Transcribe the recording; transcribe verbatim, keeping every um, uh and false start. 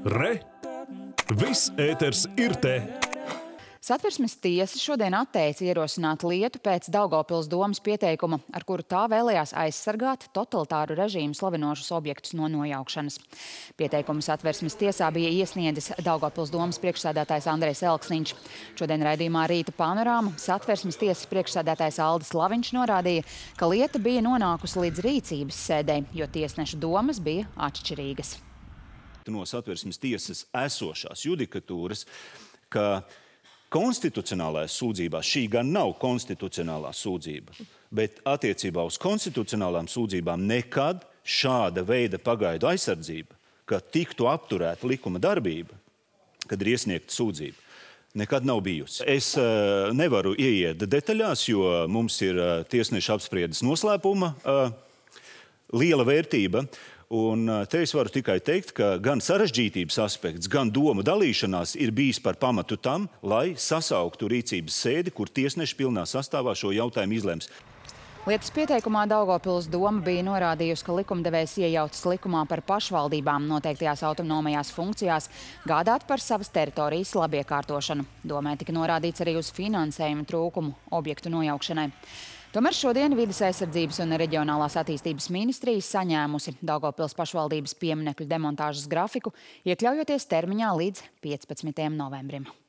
Re! Viss ēters ir te! Satversmes tiesa šodien atteica ierosināt lietu pēc Daugavpils domes pieteikuma, ar kuru tā vēlējās aizsargāt totalitāru režīmu slavinošus objektus no nojaukšanas. Pieteikumu Satversmes tiesā bija iesniedzis Daugavpils domes priekšsēdētājs Andrejs Elksniņš. Šodien raidījumā Rīta panorāma Satversmes tiesas priekšsēdētājs Aldis Laviņš norādīja, ka lieta bija nonākusi līdz rīcības sēdei, jo tiesnešu domas bija atšķirīgas. No Satversmes tiesas esošās judikatūras, ka konstitucionālajās sūdzībās, šī gan nav konstitucionālā sūdzība, bet attiecībā uz konstitucionālām sūdzībām nekad šāda veida pagaidu aizsardzība, ka tiktu apturēta likuma darbība, kad ir iesniegta sūdzība, nekad nav bijusi. Es uh, nevaru ieiet detaļās, jo mums ir uh, tiesneša apspriedes noslēpuma uh, liela vērtība. Un te es varu tikai teikt, ka gan sarežģītības aspekts, gan doma dalīšanās ir bijis par pamatu tam, lai sasauktu rīcības sēdi, kur tiesneši pilnā sastāvā šo jautājumu izlems. Lietas pieteikumā Daugavpils doma bija norādījusi, ka likumdevējs iejaucas likumā par pašvaldībām noteiktajās autonomajās funkcijās gādāt par savas teritorijas labiekārtošanu. Domē tika norādīts arī uz finansējuma trūkumu objektu nojaukšanai. Tomēr šodien Vides aizsardzības un reģionālās attīstības ministrijas saņēmusi Daugavpils pašvaldības pieminekļu demontāžas grafiku, iekļaujoties termiņā līdz piecpadsmitajam novembrim.